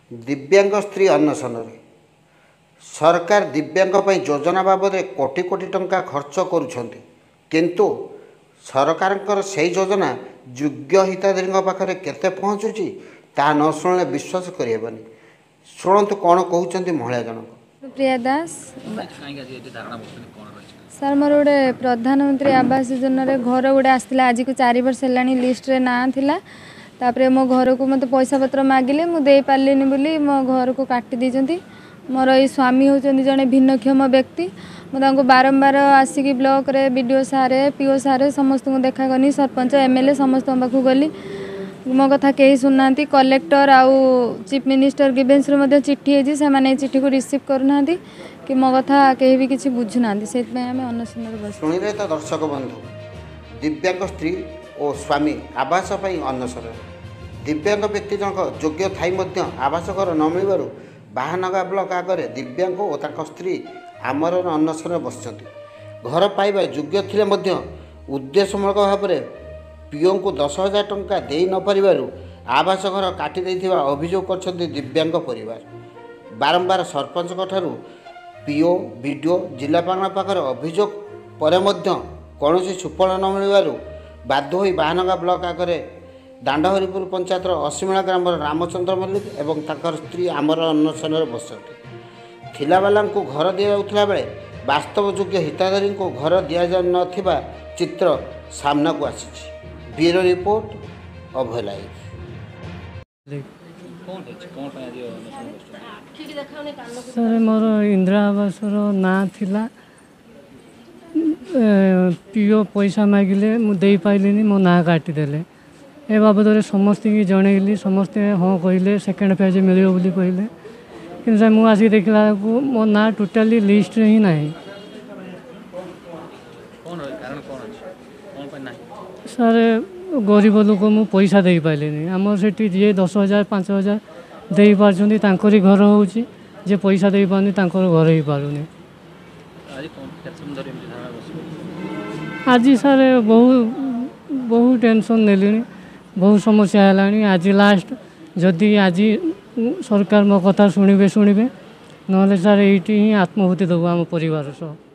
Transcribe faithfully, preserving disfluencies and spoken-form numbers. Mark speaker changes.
Speaker 1: दिव्यांग स्त्री अन्वेषण सरकार दिव्यांग पई योजना बाबद कोटी कोटी टंका खर्च करुछंती किंतु सरकार से योजना योग्य हिताधिकारी पाखे केते पहुँचुची ता न शुणे विश्वास करेबनी। शुणु कौन कहते महिला जनक
Speaker 2: प्रिया दास सर मोर गोटे प्रधानमंत्री आवास योजना घर गोटे आसला आज को चार वर्ष है लिस्ट रे ना थिला तापरे मो घर को मत पैसा पत्र मागिले मुझे पार्लिनी बोली मो घर को काटी देछंती। मोर ये स्वामी होचंदी जने भिन्नक्षम व्यक्ति मुझे बारंबार आसिक ब्लॉक रे बीडीओ सारे पीओ सारे समस्त को देखा करनी सरपंच एमएलए समस्त पाखक गली मो कथा कहीं शुणुना कलेक्टर आउ चीफ मिनिस्टर गिवेंस रे चिट्ठी है से माने चिट्ठी को रिसीव करना कि मो कथा कहीं भी किसी बुझुना से अनशन बस
Speaker 1: शुणिले तो दर्शक बंधु दिव्यांग स्त्री और स्वामी आवास अनशन दिव्यांग व्यक्ति जनक योग्य थाई आवास घर न मिलू बाहानगा ब्लॉक आगे दिव्यांग और स्त्री आमर अनशन बस घर पाइबा योग्य थिले उद्देश्यमूलक भाव में पीओ को दस हजार टंका दे न पारिबारु आवास घर काटी देथिबा अभियोग करछन्ती दिव्यांग परिवार। बारंबार सरपंच ठारू पीओ बीडीओ जिलापाल पाखर अभियोग पर मध्य कौनसी सुफल न मिलबारु बाध्य होई बाहानगा ब्लॉक आगे दांडहरिपुर पंचायत असीमेला ग्राम रामचंद्र मल्लिक एवं ताकर स्त्री आमर अनशन बसती थिलावाला को घर दि जाउथला बेले वास्तव योग्य हिताधिकारी को घर दि जा नथिबा चित्र सामना को आसी। Bureau report Abhay live.
Speaker 3: Sir मोर इंदिरा आवास ना थिला पीओ पैसा मागिले मुझे पाइलिनी मो ना काटिदेले ए बाबद समस्त की जनइली समस्ते हाँ कहले सेकेंड फेज मिले बोली कहले कि मुझे आसिक देखला मो ना टोटाली लिस्ट ही ना सर गरीब लोक मु पैसा दे पाइलिनी आम से जी दस हजार पाँच हजार दे पार्टी तांकरी घर होची जे पैसा दे पानी तांकर घर ही पारुनी। आज सर बहुत बहुत टेंशन नेलिनी बहुत समस्या है आज लास्ट जदि आज सरकार मो कथा शुणे शुणे ना सर ये आत्महत्या देव आम परिवार सह।